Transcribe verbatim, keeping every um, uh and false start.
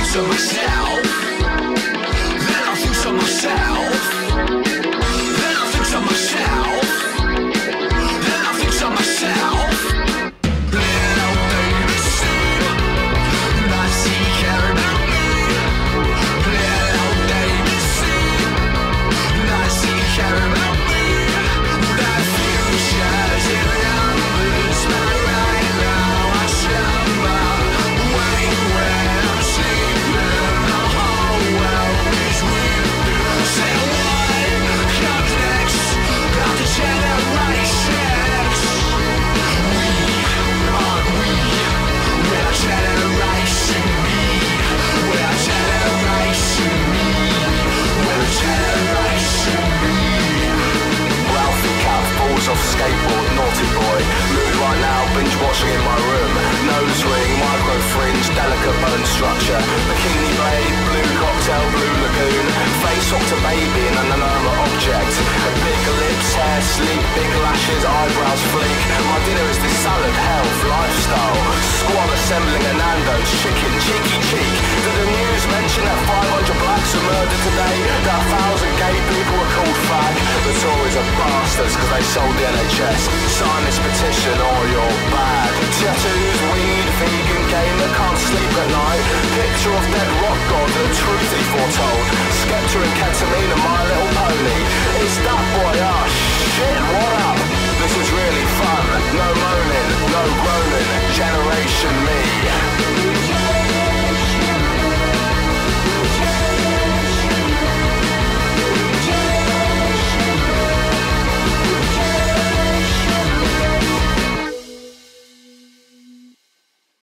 to myself. Then I think to myself. Then I think to myself. Then I think to myself. Little baby sing, does he care about me? Little baby sing, does he care about me? That future's in numbers, but right now I slumber. Wait when I'm sleeping, the whole world is weeping. Say what comes next? Got the generations. We are we. We're generation me. We're generation me. We're generation me. Ralphie Cat falls off skateboard, naughty boy. Mood right now, binge watching in my room. Nose ring, micro fringe, delicate bone structure. Bikini blade, blue cocktail, blue lagoon. Face off to baby in an inanimate object. Big lips, hair sleek, big lashes, eyebrows fleek. My dinner is this salad, health, lifestyle. Squad assembling a Nando's, chicken, cheeky cheek. Did the news mention that five hundred blacks were murdered today? That a thousand gay people were called fag? The Tories are bastards because they sold the N H S. Sign this petition or you're bad. Tattoos, weed, vegan gamer, can't sleep at night. Picture of dead rock god, the truth he foretold. Skepta and ketamine and my